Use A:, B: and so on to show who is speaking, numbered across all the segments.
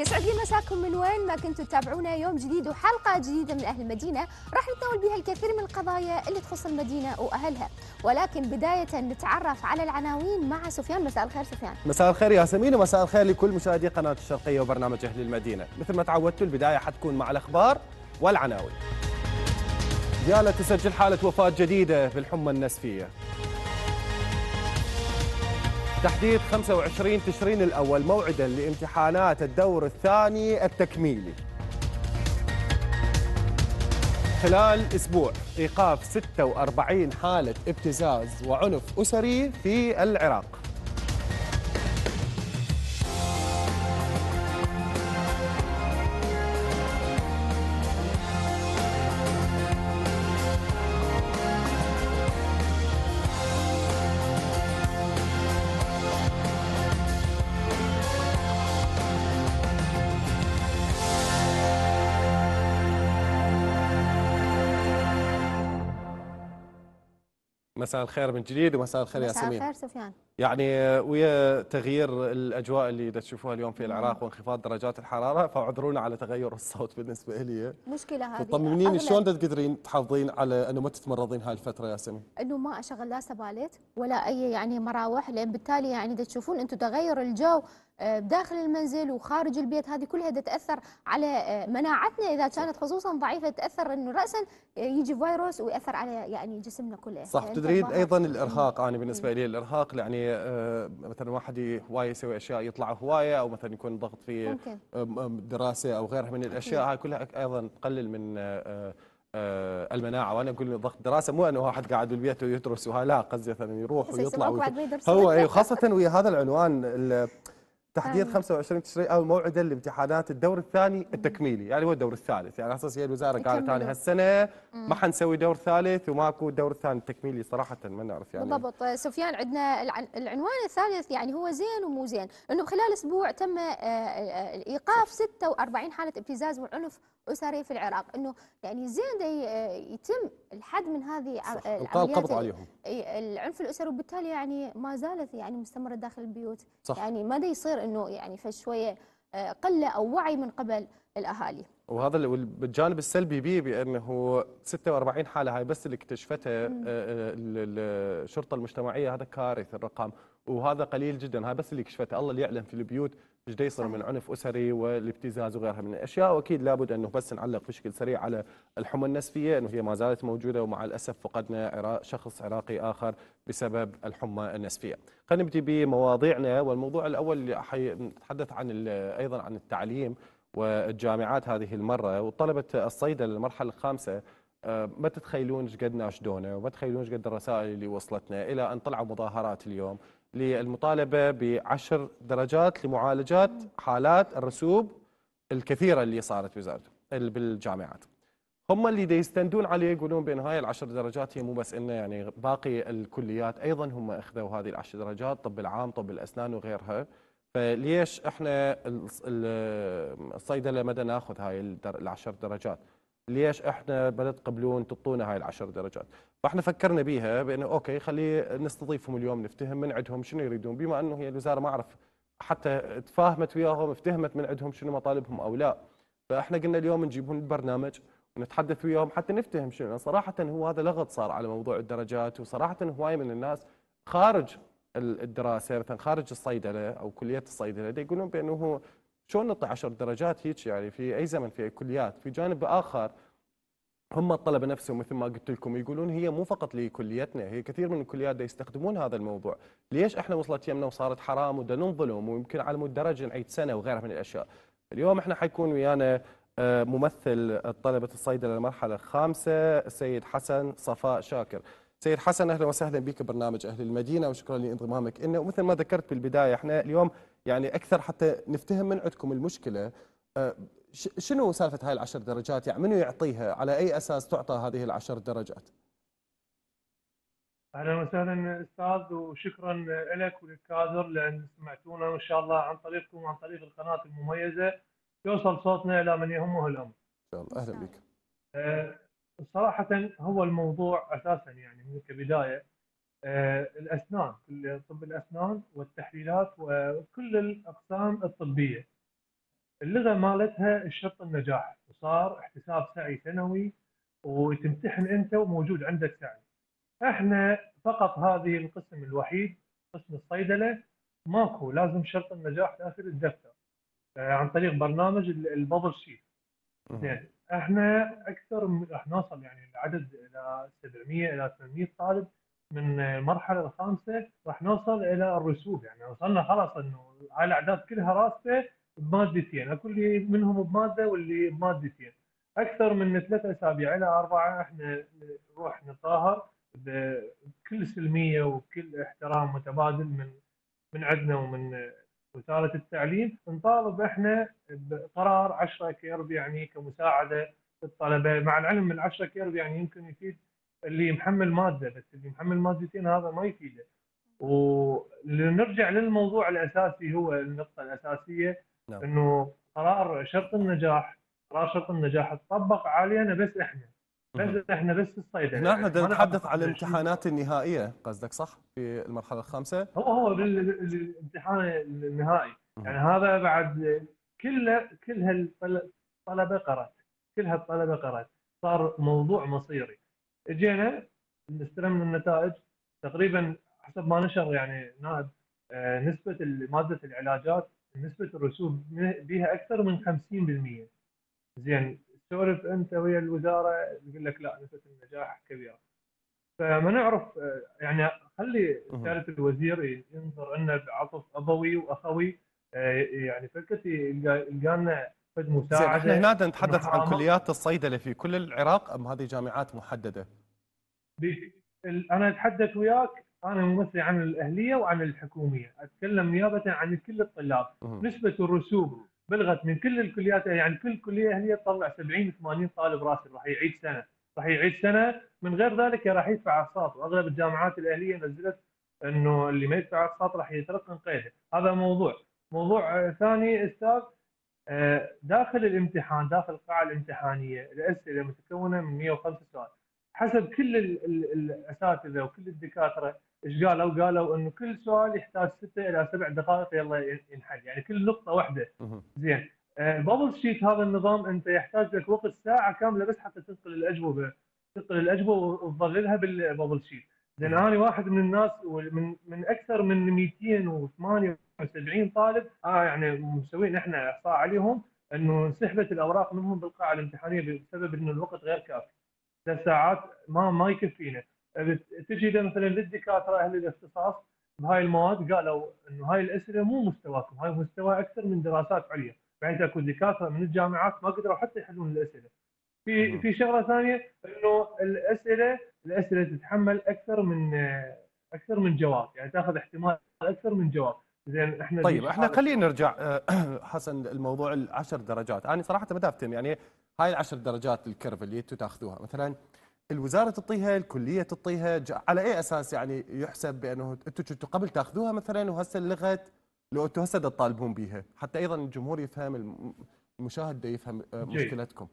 A: يسعد لي مساكم من وين ما كنتوا تتابعونا. يوم جديد وحلقة جديدة من أهل المدينة راح نتناول بها الكثير من القضايا اللي تخص المدينة وأهلها، ولكن بداية نتعرف على العناوين مع سفيان. مساء الخير سفيان.
B: مساء الخير ياسمين، ومساء الخير لكل مشاهدي قناة الشرقية وبرنامج أهل المدينة. مثل ما تعودتوا البداية حتكون مع الأخبار والعناوين. ديالة تسجل حالة وفاة جديدة بالحمى النسفية. تحديد 25 تشرين الأول موعدا لامتحانات الدور الثاني التكميلي. خلال أسبوع إيقاف 46 حالة ابتزاز وعنف أسري في العراق. مساء الخير من جديد ومساء الخير
A: مساء
B: ياسمين.
A: الخير سفيان.
B: يعني ويا تغيير الاجواء اللي تشوفوها اليوم في العراق وانخفاض درجات الحراره، فاعذرونا على تغير الصوت بالنسبه لي.
A: مشكلة هذه.
B: طمنيني شلون تقدرين تحافظين على انه ما تتمرضين هاي الفتره ياسمين؟
A: انه ما اشغل لا سبالات ولا اي مراوح، لان بالتالي تشوفون انتم تغير الجو داخل المنزل وخارج البيت، هذه كلها تاثر على مناعتنا اذا كانت خصوصا ضعيفه، تاثر انه راسا يجي فيروس وياثر على جسمنا كله.
B: صح. تدرين ايضا الارهاق، انا بالنسبه لي الارهاق يعني مثلا واحد هوايه يسوي اشياء يطلع هوايه، او مثلا يكون ضغط في دراسه او غيرها من الاشياء، هاي كلها ايضا تقلل من المناعه. وانا اقول ضغط دراسه مو انه واحد قاعد بالبيت ويدرس وها، لا، قصدي مثلا يروح ويطلع هو اي، خاصه ويا هذا العنوان تحديد 25 تشرين او موعدا لامتحانات الدور الثاني التكميلي، يعني هو الدور الثالث. يعني اساس هي الوزاره قالت انا هالسنه ما حنسوي دور ثالث وماكو دور ثاني التكميلي، صراحه ما نعرف يعني.
A: بالضبط سفيان. عندنا العنوان الثالث هو زين ومو زين، انه خلال اسبوع تم ايقاف 46 حاله ابتزاز وعنف اسري في العراق. انه زين يتم الحد من هذه
B: القبض عليهم
A: العنف الاسري، وبالتالي ما زالت مستمره داخل البيوت.
B: صح.
A: ما دا يصير انه فشويه قله او وعي من قبل الاهالي.
B: وهذا بالجانب السلبي به بانه 46 حاله هاي بس اللي اكتشفتها الشرطه المجتمعيه، هذا كارثه الرقم، وهذا قليل جدا. هاي بس اللي اكتشفتها، الله اللي يعلم في البيوت ايش يصير من عنف اسري والابتزاز وغيرها من الاشياء. واكيد لابد انه بس نعلق بشكل سريع على الحمى النسفيه، انه هي ما زالت موجوده، ومع الاسف فقدنا شخص عراقي اخر بسبب الحمى النسفيه. خلينا نبدي بمواضيعنا، والموضوع الاول اللي حنتحدث عن ايضا عن التعليم والجامعات هذه المرة. وطلبة الصيدلة المرحلة الخامسة ما تتخيلون ايش قد ناشدونا، وما تتخيلون ايش قد الرسائل اللي وصلتنا، إلى أن طلعوا مظاهرات اليوم للمطالبة ب10 درجات لمعالجات حالات الرسوب الكثيرة اللي صارت بالجامعات. هم اللي يستندون عليه، يقولون بأن هاي ال10 درجات هي مو بس إنه باقي الكليات أيضا هم أخذوا هذه ال10 درجات، طب العام، طب الأسنان وغيرها. فليش احنا الصيدله مدى ناخذ هاي ال10 درجات؟ ليش احنا بلد تقبلون تعطونا هاي ال10 درجات؟ فاحنا فكرنا بيها بانه اوكي، خلي نستضيفهم اليوم، نفتهم من عندهم شنو يريدون، بما انه هي الوزاره ما اعرف حتى تفاهمت وياهم، افتهمت من عندهم شنو مطالبهم او لا. فاحنا قلنا اليوم نجيبهم البرنامج ونتحدث وياهم حتى نفتهم شنو. صراحه هو هذا لغط صار على موضوع الدرجات، وصراحه هواي من الناس خارج الدراسه، مثلا خارج الصيدله او كليه الصيدله، يقولون بانه هو شلون نعطي 10 درجات هيك، يعني في اي زمن في أي كليات. في جانب اخر هم الطلبه نفسهم مثل ما قلت لكم يقولون هي مو فقط لكليتنا، هي كثير من الكليات يستخدمون هذا الموضوع. ليش احنا وصلت يمنا وصارت حرام ودا ننظلم، ويمكن على مود درجه نعيد سنه وغيرها من الاشياء. اليوم احنا حيكون ويانا ممثل طلبه الصيدله المرحله الخامسه السيد حسن صفاء شاكر. سيد حسن، اهلا وسهلا بك ببرنامج اهل المدينه، وشكرا لانضمامك لنا. ومثل ما ذكرت بالبدايه، احنا اليوم اكثر حتى نفتهم من عندكم المشكله. شنو سالفه هاي ال10 درجات؟ يعني منو يعطيها؟ على اي اساس تعطى هذه ال10 درجات؟
C: اهلا وسهلا استاذ، وشكرا لك وللكادر لان سمعتونا، وان شاء الله عن طريقكم وعن طريق القناه المميزه يوصل صوتنا الى من يهمه الامر.
B: ان شاء الله. اهلا بك.
C: صراحه هو الموضوع اساسا من كبدايه الاسنان، طب الاسنان والتحليلات وكل الاقسام الطبيه اللغه مالتها الشرط النجاح، وصار احتساب سعي سنوي، وتمتحن انت وموجود عندك سعي. احنا فقط هذه القسم الوحيد، قسم الصيدله، ماكو لازم شرط النجاح داخل الدفتر عن طريق برنامج البابل شيت.
B: مهم.
C: زين، احنا اكثر راح نوصل يعني العدد الى 700 الى 800 طالب من المرحله الخامسه، راح نوصل الى الرسوب. يعني وصلنا خلاص انه هاي الاعداد كلها راسبه بمادتين، اكو اللي منهم بماده واللي بمادتين. اكثر من 3 اسابيع الى 4 احنا نروح نتظاهر بكل سلميه وبكل احترام متبادل من عندنا ومن وزاره التعليم، نطالب احنا بقرار 10 كيرب يعني كمساعده للطلبه، مع العلم من 10 كيرب يعني يمكن يفيد اللي محمل ماده، بس اللي محمل مادتين هذا ما يفيده. ونرجع للموضوع الاساسي، هو النقطه الاساسيه
B: نعم.
C: انه قرار شرط النجاح، قرار شرط النجاح تطبق علينا بس احنا،
B: مهم.
C: بس الصيدله،
B: هنا احنا
C: يعني
B: بدنا
C: ما
B: نتحدث
C: نعرف
B: عن
C: احنا شو.
B: الامتحانات النهائية قصدك صح في المرحلة الخامسة؟
C: هو بالامتحان النهائي، يعني
B: مهم.
C: هذا بعد كلها الطلبه قرأت، كلها الطلبه قرأت، صار موضوع مصيري. اجينا استلمنا النتائج تقريبا حسب ما نشر يعني نائب، نسبه ماده العلاجات، نسبه الرسوب بها اكثر من 50%. زين، تسولف انت ويا الوزاره يقول لك لا نسبه النجاح كبيره. فما نعرف يعني خلي
B: مهم.
C: سياده الوزير ينظر لنا بعطف ابوي واخوي، يعني فكرة يلقى لنا فد
B: زين، احنا
C: مساعده
B: هنا
C: انه
B: نتحدث عن
C: حرام.
B: كليات الصيدلة في كل العراق ام هذه جامعات محددة؟
C: انا اتحدث وياك، انا ممثل عن الاهليه وعن الحكوميه، اتكلم نيابه عن كل الطلاب.
B: مهم.
C: نسبه الرسوب بلغت من كل الكليات، يعني كل كليه اهليه تطلع 70 80 طالب راسب راح يعيد سنه، راح يعيد سنه، من غير ذلك راح يدفع اقساط. واغلب الجامعات الاهليه نزلت انه اللي ما يدفع اقساط راح يترقم قيده. هذا موضوع ثاني استاذ. داخل الامتحان، داخل القاعه الامتحانيه، الاسئله متكونه من 105 سؤال. حسب كل الاساتذه وكل الدكاتره ايش قالوا؟ قالوا انه كل سؤال يحتاج 6 الى 7 دقائق يلا ينحل، يعني كل نقطه واحده.
B: مهم.
C: زين، بابل شيت هذا النظام انت يحتاج لك وقت ساعه كامله بس حتى تنقل الاجوبه، وتظللها بالبابل شيت. زين،
B: مهم.
C: انا واحد من الناس من اكثر من 278 طالب، يعني مسوين احنا احصاء عليهم انه انسحبت الاوراق منهم بالقاعه الامتحانيه بسبب انه الوقت غير كافي. 3 ساعات ما يكفينا. تجي مثلا للدكاتره اهل الاختصاص بهاي المواد، قالوا انه هاي الاسئله مو مستواكم، هاي مستوى اكثر من دراسات عليا، بحيث اكو دكاتره من الجامعات ما قدروا حتى يحلون الاسئله. في
B: مهم.
C: في شغله ثانيه انه الاسئله تتحمل اكثر من جواب، يعني تاخذ احتمال اكثر من جواب. زين، احنا
B: طيب احنا
C: بحاله
B: خلينا
C: شلون؟
B: نرجع حسن الموضوع العشر درجات. انا صراحه ما افتهم يعني هاي العشر درجات الكيرف اللي انتم تاخذوها مثلا الوزاره تعطيها، الكليه تعطيها، على اي اساس يعني يحسب بانه انتم كنتوا قبل تاخذوها مثلا وهسه لغت لو انتم هسه تطالبون بيها، حتى ايضا الجمهور يفهم، المشاهد يفهم
C: جيد،
B: مشكلتكم.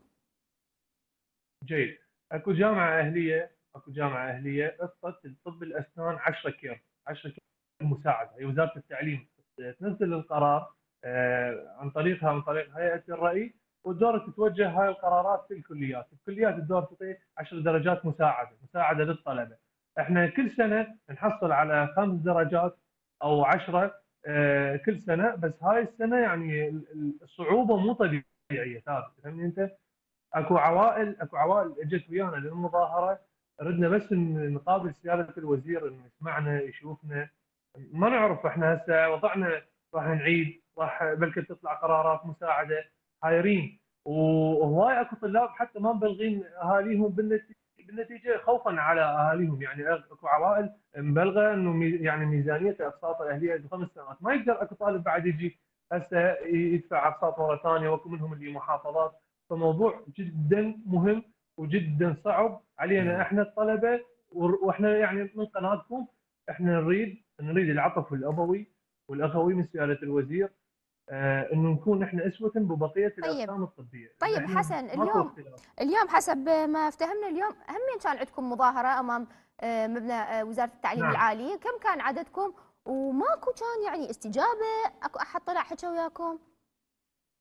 C: جيد. اكو جامعه اهليه اعطت طب الاسنان 10 كير، 10 كير مساعده. هي وزاره التعليم تنزل القرار عن طريق هيئه الرأي، والدور تتوجه هاي القرارات في الكليات الدور تعطي 10 درجات مساعده للطلبه. احنا كل سنه نحصل على 5 درجات او 10 كل سنه، بس هاي السنه يعني الصعوبه مو طبيعيه ثابت، فهمني انت. اكو عوائل اجت ويانا للمظاهره، ردنا بس نقابل سياده الوزير انه يسمعنا يشوفنا. ما نعرف احنا هسه وضعنا راح نعيد، راح بلكي تطلع قرارات مساعده، حايرين. وهواي اكو طلاب حتى ما مبلغين اهاليهم بالنتيجه خوفا على اهاليهم. يعني اكو عوائل مبلغه انه يعني ميزانيه اقساط الاهليه ب5 سنوات، ما يقدر اكو طالب بعد يجي هسه يدفع اقساط مره ثانيه، واكو منهم اللي محافظات. فموضوع جدا مهم وجدا صعب علينا
B: مهم.
C: احنا الطلبه. واحنا يعني من قناتكم احنا نريد العطف الابوي والاخوي من سياده الوزير، انه نكون احنا اسوه ببقيه
A: طيب
C: الاقسام الطبيه، ان
A: طيب
C: احنا
A: حسن،
C: ماكو
A: اليوم
C: اختلاف.
A: حسب ما افتهمنا اليوم هم كان عندكم مظاهرة أمام مبنى وزارة التعليم
C: نعم.
A: العالي، كم كان عددكم وماكو كان يعني استجابة؟ اكو أحد طلع حكى وياكم؟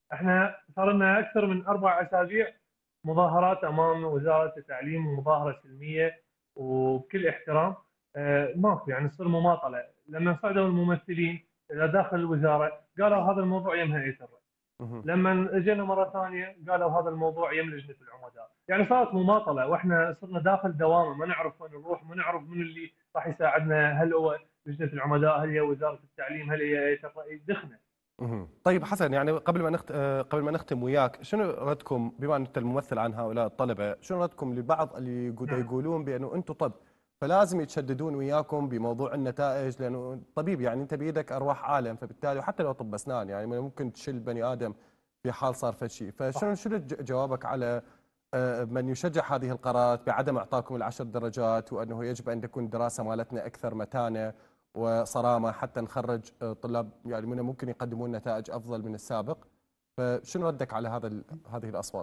C: احنا صار لنا اكثر من 4 اسابيع مظاهرات امام وزاره التعليم، ومظاهره سلميه وبكل احترام. ماكو يعني تصير مماطله. لما صعدوا الممثلين الى داخل الوزاره قالوا هذا الموضوع يم هيئه الري.
B: مهم.
C: لما اجينا مره ثانيه قالوا هذا الموضوع يم لجنه العمداء. يعني صارت مماطله، واحنا صرنا داخل دوامه ما نعرف وين نروح، ما نعرف من اللي راح يساعدنا، هل هو لجنه العمداء، هل هي وزاره التعليم، هل هي هيئه الري. دخنا.
B: طيب حسن، يعني قبل ما نختم وياك، شنو ردكم بما ان انت الممثل عن هؤلاء الطلبه، شنو ردكم لبعض اللي يقولون بانه انتم طب فلازم يتشددون وياكم بموضوع النتائج، لانه الطبيب يعني انت بيدك ارواح عالم، فبالتالي وحتى لو طب اسنان يعني ممكن تشيل بني ادم في حال صار فد شيء، فشنو جوابك على من يشجع هذه القرارات بعدم اعطاكم العشر درجات، وانه يجب ان تكون الدراسه مالتنا اكثر متانه وصرامه حتى نخرج طلاب يعني ممكن يقدمون نتائج افضل من السابق، فشنو ردك على هذه الاصوات؟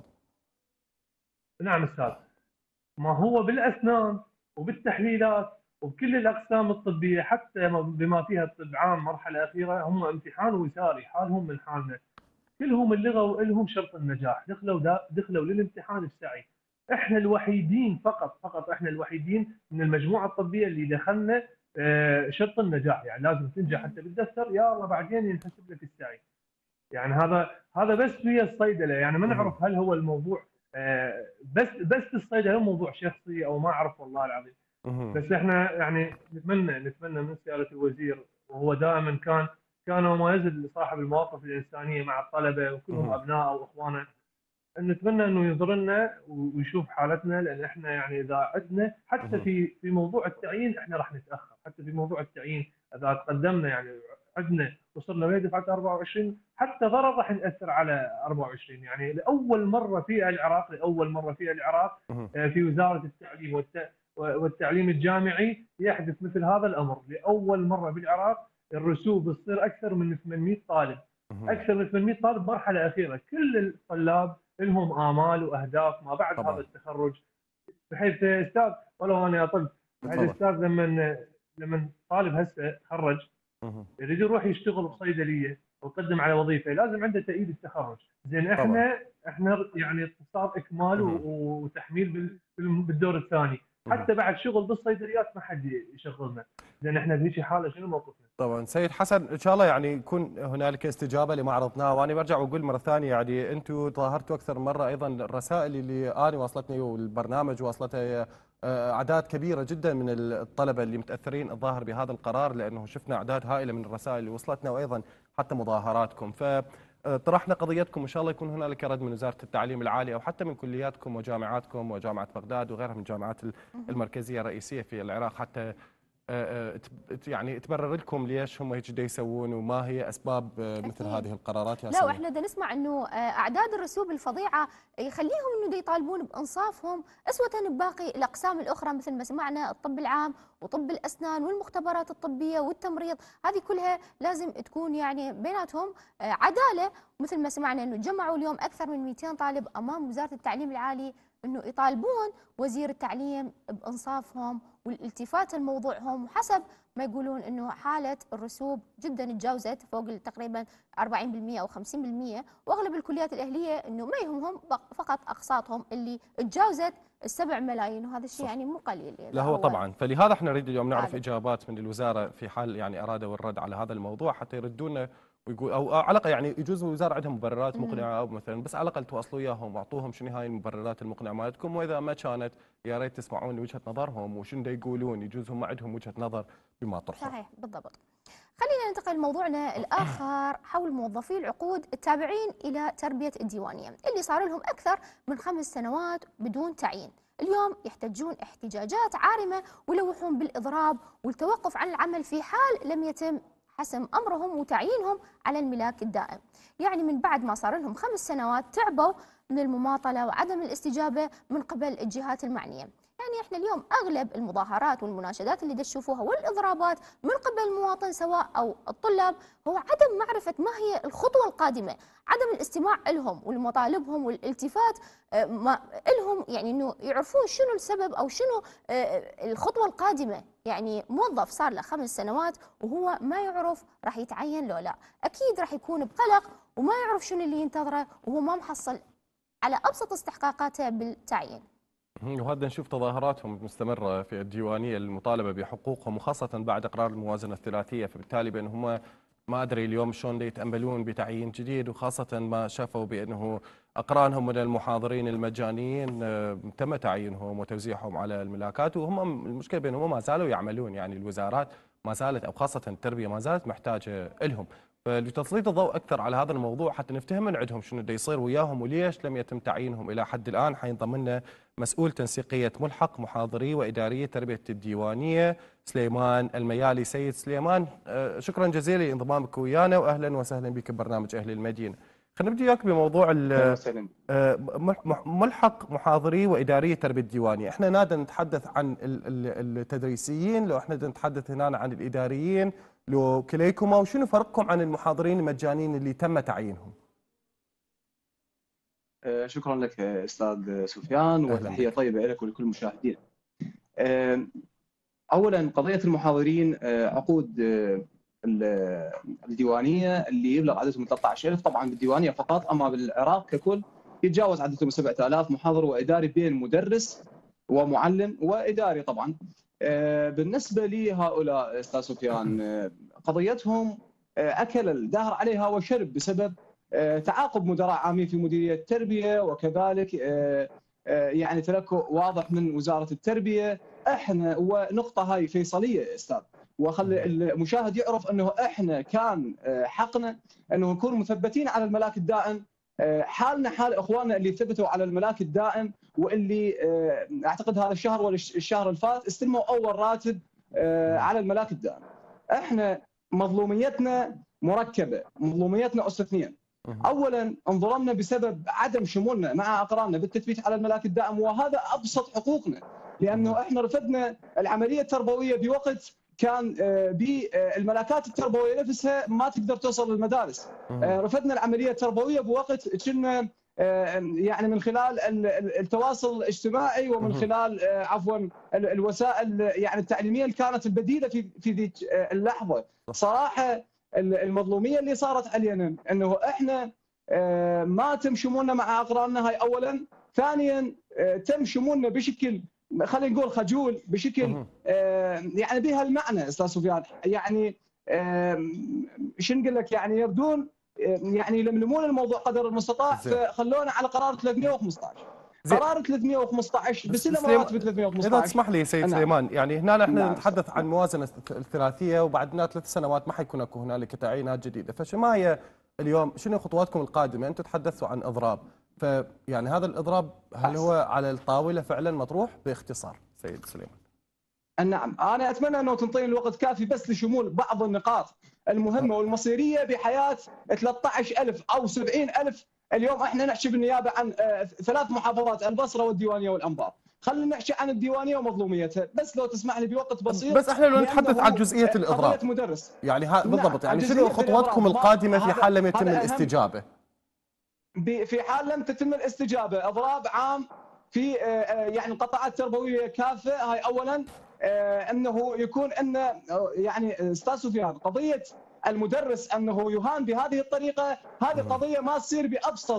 C: نعم استاذ، ما هو بالاسنان وبالتحليلات وبكل الاقسام الطبيه، حتى بما فيها الطب عام مرحله اخيره، هم امتحان وزاري حالهم من حالنا. كلهم اللغه لهم شرط النجاح، دخلوا للامتحان بسعي. احنا الوحيدين فقط احنا الوحيدين من المجموعه الطبيه اللي دخلنا شرط النجاح، يعني لازم تنجح حتى بالدفتر، يا الله بعدين ينحسب لك السعي. يعني هذا بس في الصيدله، يعني ما نعرف هل هو الموضوع بس الصيدله هو موضوع شخصي او ما اعرف والله العظيم. بس احنا يعني نتمنى من سياده الوزير، وهو دائما كان مميز صاحب المواقف الانسانيه مع الطلبه وكلهم ابناء واخوانه، نتمنى انه ينظر لنا ويشوف حالتنا، لان احنا يعني اذا عدنا حتى في موضوع التعيين احنا راح نتاخر، حتى في موضوع التعيين اذا تقدمنا يعني عدنا وصلنا ويا دفعه 24 حتى ضرر راح ناثر على 24. يعني لاول مره في العراق في وزاره التعليم والتعليم الجامعي يحدث مثل هذا الامر. لاول مره بالعراق الرسوب تصير اكثر من 800 طالب، اكثر من 800 طالب مرحله اخيره. كل الطلاب لهم امال واهداف ما بعد
B: طبعا.
C: هذا التخرج، بحيث استاذ ولو انا اطلت، بحيث استاذ لما طالب هسه تخرج يريد يروح يشتغل بصيدليه ويقدم على وظيفه، لازم عنده تأييد التخرج. زين احنا يعني صار اكمال وتحميل بالدور الثاني، حتى بعد شغل بالصيدليات ما حد يشغلنا. زين احنا بهيك حاله شنو موقفنا؟
B: طبعا سيد حسن، ان شاء الله يعني يكون هنالك استجابه لما عرضناه، وانا برجع واقول مره ثانيه يعني انتم ظاهرتوا اكثر مره، ايضا الرسائل اللي انا وصلتني والبرنامج وصلته اعداد كبيره جدا من الطلبه اللي متاثرين الظاهر بهذا القرار، لانه شفنا اعداد هائله من الرسائل اللي وصلتنا، وايضا حتى مظاهراتكم، طرحنا قضيتكم، وان شاء الله يكون هنالك رد من وزاره التعليم العالي او حتى من كلياتكم وجامعاتكم وجامعه بغداد وغيرها من الجامعات المركزيه الرئيسيه في العراق، حتى يعني تبرر لكم ليش هم هيك يسوون، وما هي اسباب مثل هذه القرارات يا
A: لا،
B: سمير.
A: واحنا نسمع انه اعداد الرسوب الفظيعه يخليهم انه يطالبون بانصافهم اسوه بباقي الاقسام الاخرى، مثل ما سمعنا الطب العام وطب الاسنان والمختبرات الطبيه والتمريض، هذه كلها لازم تكون يعني بيناتهم عداله. مثل ما سمعنا انه جمعوا اليوم اكثر من 200 طالب امام وزاره التعليم العالي، انه يطالبون وزير التعليم بانصافهم والالتفات لموضوعهم، وحسب ما يقولون انه حاله الرسوب جدا تجاوزت فوق تقريبا 40% او 50%، واغلب الكليات الاهليه انه ما يهمهم فقط اقساطهم اللي تجاوزت ال7 ملايين، وهذا الشيء يعني مو قليل.
B: لا هو طبعا، فلهذا احنا نريد اليوم نعرف
A: عادة.
B: اجابات من الوزاره في حال يعني ارادوا الرد على هذا الموضوع، حتى يردونا ويقول او على الاقل يعني يجوز الوزاره عندها مبررات مقنعه او مثلا، بس على الاقل تواصلوا اياهم واعطوهم شنو هاي المبررات المقنعه مالتكم، واذا ما كانت يا ريت تسمعون وجهه نظرهم وشنو يقولون، يجوز هم عندهم وجهه نظر بما طرحوا.
A: صحيح بالضبط. خلينا ننتقل لموضوعنا الآخر حول موظفي العقود التابعين إلى تربية الديوانية اللي صار لهم أكثر من 5 سنوات بدون تعيين. اليوم يحتجون احتجاجات عارمة ويلوحون بالإضراب والتوقف عن العمل في حال لم يتم حسم أمرهم وتعيينهم على الملاك الدائم. يعني من بعد ما صار لهم 5 سنوات تعبوا من المماطلة وعدم الاستجابة من قبل الجهات المعنية. يعني احنا اليوم اغلب المظاهرات والمناشدات اللي تشوفوها والاضرابات من قبل المواطن سواء او الطلاب هو عدم معرفه ما هي الخطوه القادمه، عدم الاستماع لهم والمطالبهم والالتفات ما لهم، يعني انه يعرفون شنو السبب او شنو الخطوه القادمه. يعني موظف صار له 5 سنوات وهو ما يعرف راح يتعين لو لا، اكيد راح يكون بقلق وما يعرف شنو اللي ينتظره وهو ما محصل على ابسط استحقاقاته بالتعيين.
B: وهذا نشوف تظاهراتهم مستمرة في الديوانية للمطالبة بحقوقهم، وخاصة بعد إقرار الموازنة الثلاثية، فبالتالي بأنهم ما أدري اليوم شلون يتأملون بتعيين جديد، وخاصة ما شافوا بأنه أقرانهم من المحاضرين المجانيين تم تعيينهم وتوزيعهم على الملاكات، وهم المشكلة بأنهم ما زالوا يعملون، يعني الوزارات ما زالت أو خاصة التربية ما زالت محتاجة لهم. فلتسليط الضوء اكثر على هذا الموضوع حتى نفتهم من عندهم شنو بده يصير وياهم وليش لم يتم تعيينهم الى حد الان، حينضم لنا مسؤول تنسيقيه ملحق محاضري واداريه تربيه الديوانيه سليمان الميالي. سيد سليمان، شكرا جزيلا لانضمامك ويانا واهلا وسهلا بك ببرنامج اهل المدينه. خلينا نبدا وياك بموضوع ملحق محاضري واداريه تربيه الديوانيه. احنا نادى نتحدث عن التدريسيين، لو احنا نتحدث هنا عن الاداريين، لو كليكما وشنو فرقكم عن المحاضرين المجانيين اللي تم تعيينهم؟
D: شكرا لك استاذ سفيان، وتحيه طيبه لك ولكل المشاهدين. اولا قضيه المحاضرين، عقود الديوانيه اللي يبلغ عددهم 13,000 طبعا بالديوانيه فقط، اما بالعراق ككل يتجاوز عددهم 7,000 محاضر واداري بين مدرس ومعلم واداري طبعا. بالنسبه لهؤلاء استاذ سفيان، قضيتهم اكل الدهر عليها وشرب بسبب تعاقب مدراء عامين في مديريه التربيه، وكذلك يعني تلكؤ واضح من وزاره التربيه. احنا ونقطه هاي فيصليه استاذ، وخلي المشاهد يعرف انه احنا كان حقنا انه نكون مثبتين على الملاك الدائم، حالنا حال اخواننا اللي ثبتوا على الملاك الدائم، واللي اعتقد هذا الشهر ولا الشهر اللي فات استلموا اول راتب على الملاك الدائم. احنا مظلوميتنا مركبه، مظلوميتنا اس اثنين. اولا انظلمنا بسبب عدم شمولنا مع اقراننا بالتثبيت على الملاك الدائم، وهذا ابسط حقوقنا، لانه احنا رفضنا العمليه التربويه بوقت كان بالملاكات التربويه نفسها ما تقدر توصل للمدارس. رفضنا العمليه التربويه بوقت كنا يعني من خلال التواصل الاجتماعي ومن خلال عفوا الوسائل يعني التعليميه اللي كانت البديله في ذيك اللحظه. صراحه المظلوميه اللي صارت علينا انه احنا ما تم شمولنا مع اقراننا، هاي اولا. ثانيا تم شمولنا بشكل خلينا نقول خجول، بشكل يعني بها المعنى استاذ سفيان، يعني شو نقول لك، يعني يبدون يعني يلملمون الموضوع قدر المستطاع، فخلونا على قرار 315. قرار 315 بسلم رواتب 315.
B: اذا تسمح لي سيد سليمان، يعني هنا احنا نتحدث عن موازنه الثلاثيه، وبعدنا 3 سنوات ما حيكون اكو هنالك تعيينات جديده، فشو هي اليوم شنو خطواتكم القادمه؟ انتم تحدثتوا عن اضراب، فيعني هذا الاضراب هل هو على الطاوله فعلا مطروح؟ باختصار سيد سليمان.
D: نعم، انا اتمنى انه تنطيني الوقت كافي بس لشمول بعض النقاط المهمه والمصيريه بحياه 13,000 او 70,000. اليوم احنا نحكي بالنيابه عن 3 محافظات، البصره والديوانيه والانبار. خلينا نحكي عن الديوانيه ومظلوميتها، بس لو تسمح لي بوقت بسيط.
B: بس احنا لو نتحدث عن جزئيه الاضراب،
D: قضيه مدرس
B: يعني بالضبط، يعني شنو خطواتكم القادمه في حال لم يتم الاستجابه؟
D: في حال لم تتم الاستجابه، اضراب عام في يعني القطاعات التربويه كافه. هاي اولا، انه يكون ان يعني استاذ سفيان قضيه المدرس انه يهان بهذه الطريقه، هذه قضيه ما تصير بابسط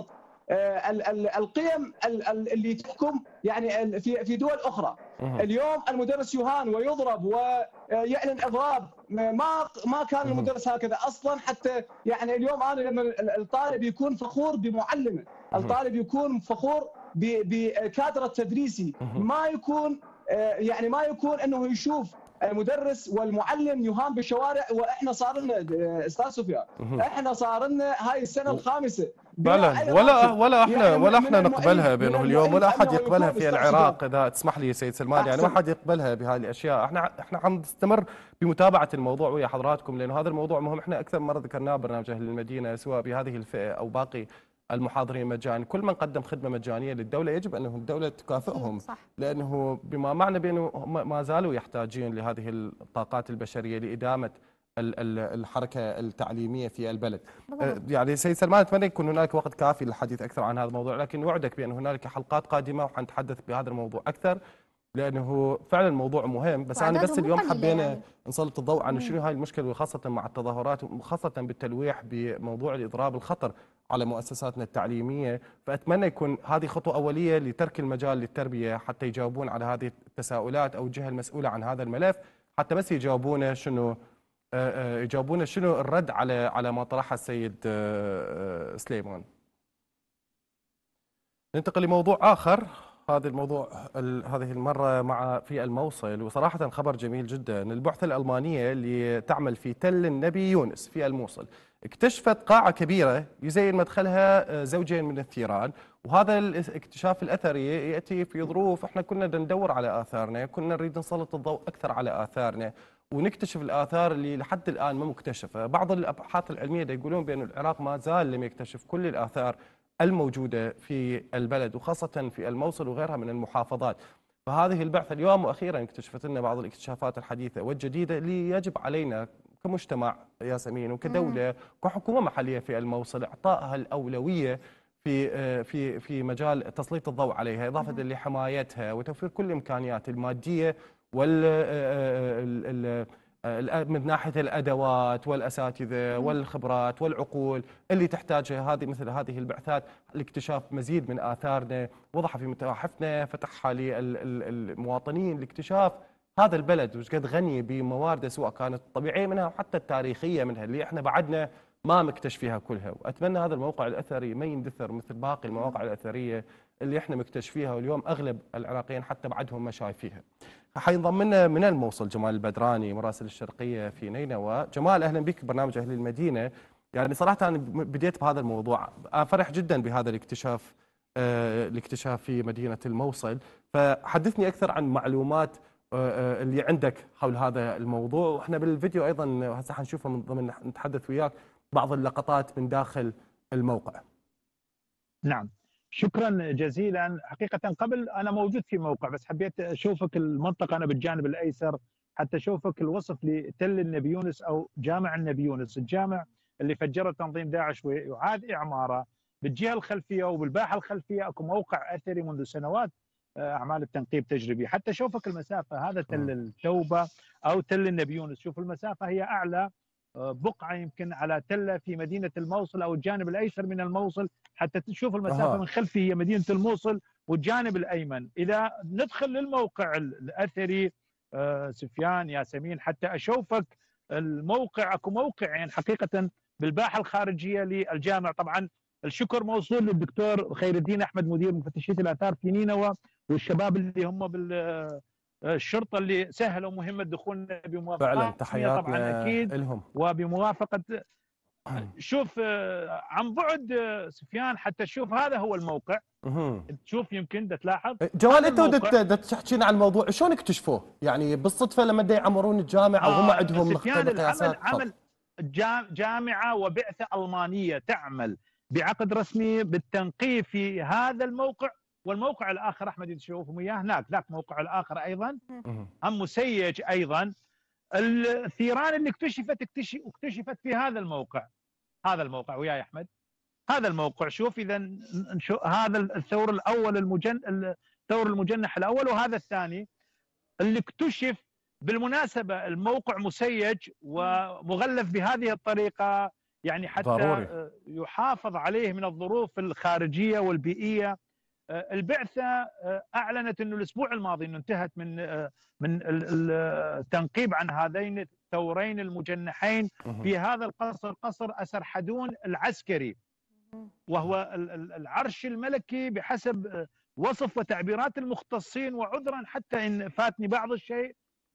D: القيم اللي تحكم يعني في دول اخرى. اليوم المدرس يهان ويضرب ويعلن اضراب، ما كان المدرس هكذا اصلا. حتى يعني اليوم انا لما الطالب يكون فخور بمعلمه، الطالب يكون فخور بكادره التدريسي، ما يكون يعني ما يكون انه يشوف المدرس والمعلم يهان بالشوارع. واحنا صار لنا استاذ سفيان، احنا صار لنا هاي السنه الخامسه
B: فعلا، ولا احنا نقبلها بانه اليوم، ولا احد يقبلها في العراق. اذا تسمح لي سيد سلمان، يعني ما حد يقبلها بهذه الاشياء. احنا عم نستمر بمتابعه الموضوع ويا حضراتكم، لانه هذا الموضوع مهم. احنا اكثر مره ذكرناه برنامج اهل المدينه، سواء بهذه الفئه او باقي المحاضرين مجانا، كل من قدم خدمه مجانيه للدوله يجب انه الدوله تكافئهم،
A: صح.
B: لانه بما معنى بانه ما زالوا يحتاجون لهذه الطاقات البشريه لادامه الحركه التعليميه في البلد. يعني سيد سلمان، اتمنى يكون هناك وقت كافي للحديث اكثر عن هذا الموضوع، لكن وعدك بان هنالك حلقات قادمه وحنتحدث بهذا الموضوع اكثر، لانه فعلا الموضوع مهم. بس انا بس اليوم حبينا يعني نسلط الضوء على شنو هاي المشكله، وخاصه مع التظاهرات وخاصه بالتلويح بموضوع الاضراب الخطر على مؤسساتنا التعليميه. فاتمنى يكون هذه خطوه اوليه لترك المجال للتربيه حتى يجاوبون على هذه التساؤلات، او الجهه المسؤوله عن هذا الملف حتى بس يجاوبونا شنو الرد على ما طرحه السيد سليمان. ننتقل لموضوع آخر. هذا الموضوع هذه المرة في الموصل، وصراحة خبر جميل جدا. البعثة الألمانية اللي تعمل في تل النبي يونس في الموصل اكتشفت قاعة كبيرة يزين مدخلها زوجين من الثيران، وهذا الاكتشاف الأثري يأتي في ظروف احنا كنا ندور على آثارنا، كنا نريد نسلط الضوء أكثر على آثارنا ونكتشف الآثار اللي لحد الآن ما مكتشفة. بعض الأبحاث العلمية يقولون بأن العراق ما زال لم يكتشف كل الآثار الموجودة في البلد، وخاصة في الموصل وغيرها من المحافظات. فهذه البعثة اليوم وأخيرا اكتشفت لنا بعض الاكتشافات الحديثة والجديدة اللي يجب علينا كمجتمع ياسمين وكدولة وكحكومة محلية في الموصل إعطائها الأولوية في مجال تسليط الضوء عليها، إضافة لحمايتها وتوفير كل الإمكانيات المادية من ناحية الأدوات والأساتذة والخبرات والعقول اللي تحتاجها مثل هذه البعثات لاكتشاف مزيد من آثارنا، وضعها في متاحفنا، فتحها للمواطنين لاكتشاف هذا البلد وش قد غني بموارده، سواء كانت الطبيعية منها وحتى التاريخية منها اللي احنا بعدنا ما مكتشفيها كلها. وأتمنى هذا الموقع الأثري ما يندثر مثل باقي المواقع الأثرية اللي احنا مكتشفيها، واليوم أغلب العراقيين حتى بعدهم ما شايفيها. حينضم لنا من الموصل جمال البدراني مراسل الشرقية في نينوى. جمال، أهلا بك برنامج أهل المدينة. يعني صراحة أنا بديت بهذا الموضوع، فرح جدا بهذا الاكتشاف في مدينة الموصل، فحدثني أكثر عن معلومات اللي عندك حول هذا الموضوع. وإحنا بالفيديو أيضا هسه حنشوفه من ضمن نتحدث وياك بعض اللقطات من داخل الموقع.
E: نعم، شكرا جزيلا. حقيقة قبل أنا موجود في موقع، بس حبيت أشوفك المنطقة، أنا بالجانب الأيسر، حتى أشوفك الوصف لتل النبي يونس أو جامع النبي يونس، الجامع اللي فجره تنظيم داعش ويعاد إعماره. بالجهة الخلفية وبالباحة الخلفية أكو موقع أثري منذ سنوات أعمال التنقيب تجري. حتى أشوفك المسافة، هذا تل التوبة أو تل النبي يونس، شوف المسافة هي أعلى بقعة يمكن على تلة في مدينة الموصل أو الجانب الأيسر من الموصل، حتى تشوف المسافة من خلفي هي مدينة الموصل والجانب الأيمن. إذا ندخل للموقع الأثري سفيان ياسمين حتى أشوفك الموقع، أكو موقعين حقيقة بالباحة الخارجية للجامع. طبعا الشكر موصول للدكتور خير الدين أحمد مدير مفتشية الآثار في نينوى والشباب اللي هم الشرطة اللي سهلوا مهمة دخولنا بموافقة
B: فعلا تحياتنا
E: طبعا أكيد
B: لهم
E: وبموافقة. شوف عن بعد سفيان حتى تشوف هذا هو الموقع. تشوف يمكن تلاحظ
B: جمال، انت تحكينا عن الموضوع شلون اكتشفوه؟ يعني بالصدفة لما يعمرون الجامع او هم عندهم
E: مقياسات؟ عمل جامعة وبعثة ألمانية تعمل بعقد رسمي بالتنقيب في هذا الموقع. والموقع الآخر أحمد تشوفهم إياه هناك، ذاك الموقع الآخر أيضا هم مسيج أيضا. الثيران اللي اكتشفت في هذا الموقع. هذا الموقع وياي أحمد، هذا الموقع. شوف إذا هذا الثور الأول الثور المجنح الأول، وهذا الثاني اللي اكتشف. بالمناسبة الموقع مسيج ومغلف بهذه الطريقة، يعني حتى ضروري يحافظ عليه من الظروف الخارجية والبيئية. البعثة أعلنت أنه الأسبوع الماضي أنه انتهت من التنقيب عن هذين الثورين المجنحين في هذا القصر، قصر أسرحدون العسكري، وهو العرش الملكي بحسب وصف وتعبيرات المختصين. وعذرا حتى إن فاتني بعض الشيء،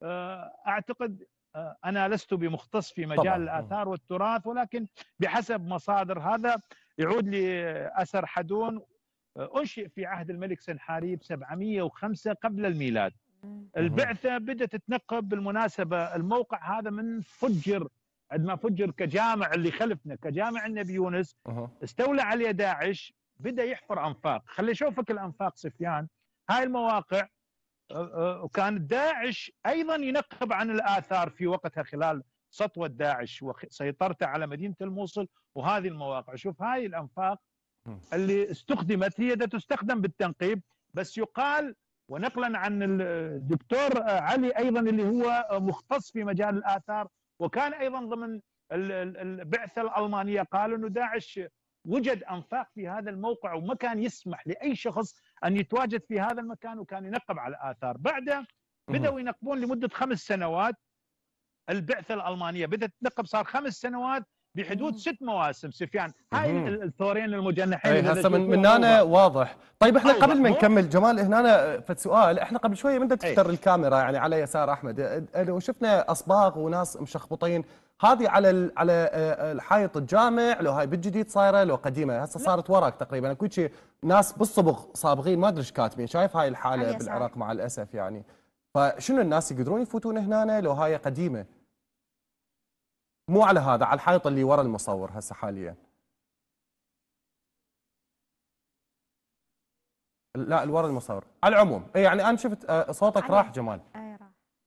E: أعتقد أنا لست بمختص في مجال الآثار والتراث، ولكن بحسب مصادر هذا يعود لأسرحدون، أنشئ في عهد الملك سنحاريب 705 قبل الميلاد. البعثة بدأت تتنقب. بالمناسبة الموقع هذا من فجر قد ما فجر كجامع اللي خلفنا كجامع النبي يونس استولى عليه داعش، بدا يحفر انفاق. خلي اشوفك الانفاق سفيان، هاي المواقع. وكان داعش ايضا ينقب عن الاثار في وقتها خلال سطوه داعش وسيطرته على مدينه الموصل وهذه المواقع. شوف هاي الانفاق اللي استخدمت هي تستخدم بالتنقيب، بس يقال ونقلا عن الدكتور علي ايضا اللي هو مختص في مجال الاثار وكان ايضا ضمن البعثه الالمانيه، قالوا انه داعش وجد انفاق في هذا الموقع وما كان يسمح لاي شخص ان يتواجد في هذا المكان وكان ينقب على الاثار. بعدها بداوا ينقبون لمده 5 سنوات. البعثه الالمانيه بدات تنقب، صار 5 سنوات بحدود 6 مواسم. سفيان هاي الثورين المجنحين
B: اي هسه من هنا واضح. طيب احنا قبل ما نكمل جمال هنا في سؤال، احنا قبل شويه من تفتر الكاميرا يعني على يسار احمد لو شفنا اصباغ وناس مشخبطين، هذه على الحائط الجامع، لو هاي بالجديد صايره لو قديمه؟ هسه صارت وراك تقريبا اكو شيء ناس بالصبغ صابغين ما ادري ايش كاتبين. شايف هاي الحاله بالعراق مع الاسف يعني. فشنو الناس يقدرون يفوتون هنا لو هاي قديمه؟ مو على هذا، على الحائط اللي ورا المصور هسه حاليا. لا اللي ورا المصور. على العموم يعني انا شفت صوتك راح جمال.
A: اي راح.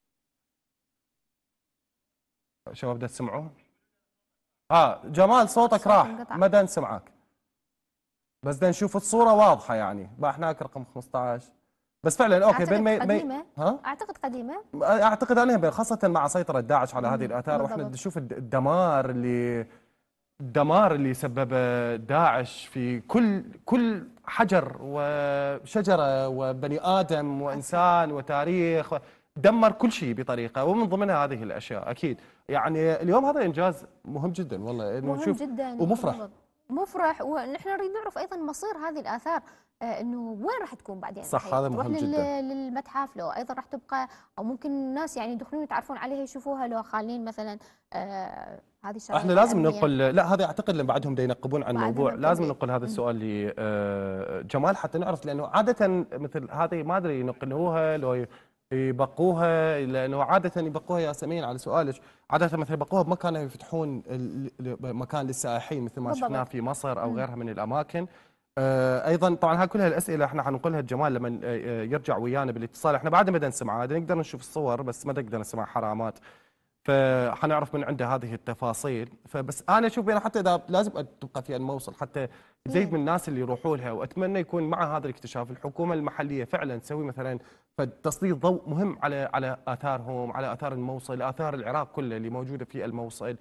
B: شباب بدها تسمعوه؟ جمال صوتك راح ما دا نسمعك. بس بدنا نشوف الصوره واضحه يعني. هناك رقم 15 بس فعلا اوكي.
A: بين قديمه. اعتقد قديمه.
B: اعتقد انها خاصه مع سيطره داعش على هذه الاثار، واحنا نشوف الدمار اللي سببه داعش في كل حجر وشجره وبني ادم وانسان وتاريخ، دمر كل شيء بطريقه ومن ضمنها هذه الاشياء. اكيد يعني اليوم هذا انجاز مهم جدا والله انه نشوف ومفرح.
A: مفرح، ونحن نريد نعرف ايضا مصير هذه الاثار، انه وين راح تكون بعدين.
B: صح هذا مهم جدا.
A: للمتحف لو ايضا راح تبقى، او ممكن الناس يعني يدخلون يتعرفون عليها يشوفوها لو خالين مثلا هذه الشغله.
B: احنا لازم ننقل، لا هذا اعتقد لما بعدهم دا ينقبون عن الموضوع لازم ننقل هذا السؤال لجمال حتى نعرف، لانه عاده مثل هذه ما ادري ينقلوها لو يبقوها، لانه عاده يبقوها ياسمين على سؤالك، عاده مثلا يبقوها بمكان يفتحون مكان للسائحين مثل ما شفناه في مصر او غيرها من الاماكن. ايضا طبعا هاي كلها الاسئله احنا حنقولها لجمال لما يرجع ويانا بالاتصال. احنا بعد ما نسمعها نقدر نشوف الصور بس ما نقدر نسمع حرامات، فحنعرف من عنده هذه التفاصيل. فبس انا اشوف يعني حتى اذا لازم تبقى في الموصل حتى زيد من الناس اللي يروحوا لها، واتمنى يكون مع هذا الاكتشاف الحكومه المحليه فعلا تسوي مثلا تسليط ضوء مهم على اثارهم، على اثار الموصل، اثار العراق كله اللي موجوده في الموصل.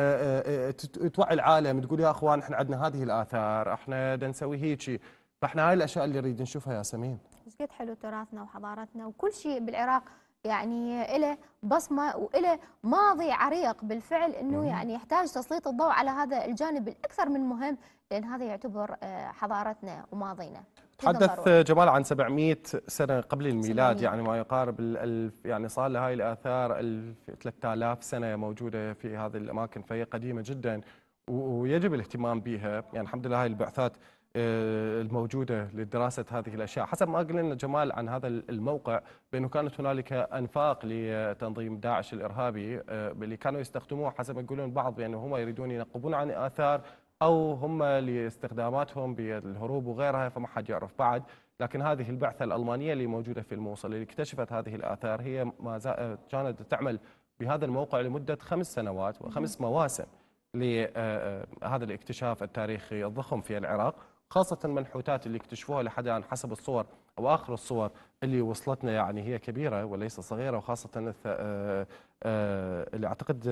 B: توعي العالم تقول يا اخوان احنا عندنا هذه الاثار، احنا بدنا نسوي هيك. فاحنا هاي الاشياء اللي نريد نشوفها يا سمين.
A: ايش قد حلو تراثنا وحضارتنا وكل شيء بالعراق، يعني له بصمه وله ماضي عريق بالفعل، انه يعني يحتاج تسليط الضوء على هذا الجانب الاكثر من مهم، لان هذا يعتبر حضارتنا وماضينا.
B: تحدث جمال عن 700 سنه قبل الميلاد، يعني ما يقارب يعني صار لها هاي الاثار 3000 سنه موجوده في هذه الاماكن، فهي قديمه جدا ويجب الاهتمام بها. يعني الحمد لله هاي البعثات الموجودة لدراسة هذه الأشياء. حسب ما قال لنا جمال عن هذا الموقع بأنه كانت هنالك أنفاق لتنظيم داعش الإرهابي اللي كانوا يستخدموه حسب ما يقولون بعض بأنه هم يريدون ينقبون عن آثار أو هم لاستخداماتهم بالهروب وغيرها، فما حد يعرف بعد. لكن هذه البعثة الألمانية اللي موجودة في الموصل اللي اكتشفت هذه الآثار هي ما كانت تعمل بهذا الموقع لمدة 5 سنوات و5 مواسم لهذا الاكتشاف التاريخي الضخم في العراق، خاصة المنحوتات اللي اكتشفوها لحد الآن حسب الصور أو آخر الصور اللي وصلتنا، يعني هي كبيرة وليس صغيرة، وخاصة اللي أعتقد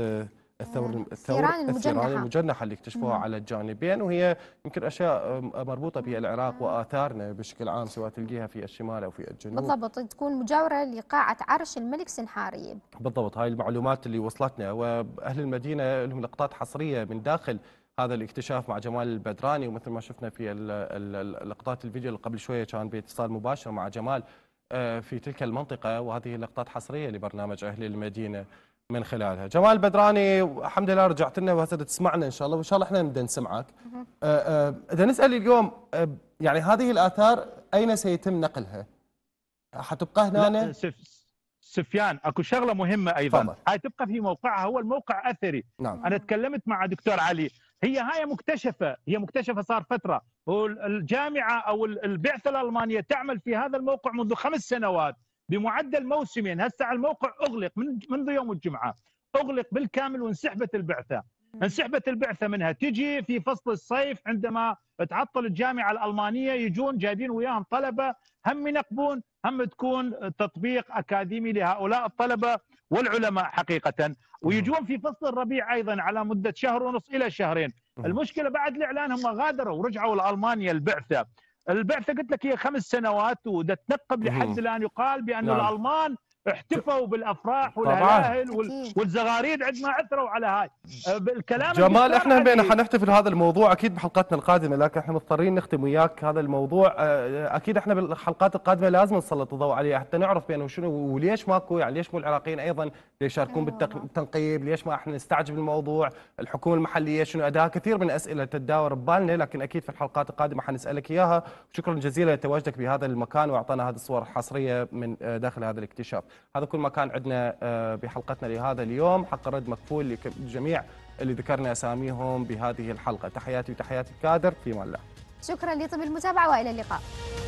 B: الثيران المجنحة اللي اكتشفوها على الجانبين، وهي يمكن أشياء مربوطة بالعراق وآثارنا بشكل عام سواء تلقيها في الشمال أو في الجنوب.
A: بالضبط، تكون مجاورة لقاعة عرش الملك سنحاريب.
B: بالضبط، هاي المعلومات اللي وصلتنا، وأهل المدينة لهم لقطات حصرية من داخل هذا الاكتشاف مع جمال البدراني، ومثل ما شفنا في لقطات الفيديو اللي قبل شوية كان باتصال مباشر مع جمال في تلك المنطقة، وهذه لقطات حصرية لبرنامج أهل المدينة من خلالها. جمال بدراني الحمد لله رجعت لنا وهسه تسمعنا ان شاء الله، وان شاء الله احنا نبدا نسمعك. اذا نسال اليوم يعني هذه الاثار اين سيتم نقلها؟ حتبقى هنا؟
E: سفيان اكو شغله مهمه ايضا،
B: تفضل.
E: هاي تبقى في موقعها، هو الموقع اثري.
B: نعم.
E: انا تكلمت مع دكتور علي، هاي مكتشفه، هي مكتشفه صار فتره، والجامعه او البعثه الالمانيه تعمل في هذا الموقع منذ 5 سنوات بمعدل موسمين. هسه الموقع اغلق منذ يوم الجمعه، اغلق بالكامل وانسحبت البعثه. انسحبت البعثه منها، تجي في فصل الصيف عندما تعطل الجامعه الالمانيه يجون جايبين وياهم طلبه هم ينقبون هم تكون تطبيق اكاديمي لهؤلاء الطلبه والعلماء حقيقه، ويجون في فصل الربيع ايضا على مده شهر ونص الى شهرين. المشكله بعد الاعلان هم غادروا ورجعوا لالمانيا البعثه. البعثه قلت لك هي 5 سنوات وتتنقب لحد الان، يقال بان
B: نعم.
E: الالمان احتفوا بالافراح
B: طبعاً.
E: والهلاهل والزغاريد عندما عثروا على هاي الكلام.
B: جمال احنا بينا حنحتفل هذا الموضوع اكيد بحلقاتنا القادمه، لكن احنا مضطرين نختم وياك هذا الموضوع. اكيد احنا بالحلقات القادمه لازم نسلط الضوء عليه حتى نعرف بانه شنو وليش ماكو، يعني ليش مو العراقيين ايضا يشاركون بالتنقيب، ليش ما احنا نستعجل الموضوع، الحكومه المحليه شنو اداها. كثير من الاسئله تتداور ببالنا، لكن اكيد في الحلقات القادمه حنسالك اياها. شكرا جزيلا لتواجدك بهذا المكان واعطانا هذه الصور الحصريه من داخل هذا الاكتشاف. هذا كل ما كان عندنا بحلقتنا لهذا اليوم. حق الرد مكفول للجميع اللي ذكرنا اساميهم بهذه الحلقه. تحياتي وتحيات الكادر، في امان الله.
A: شكرا لطيب المتابعه والى اللقاء.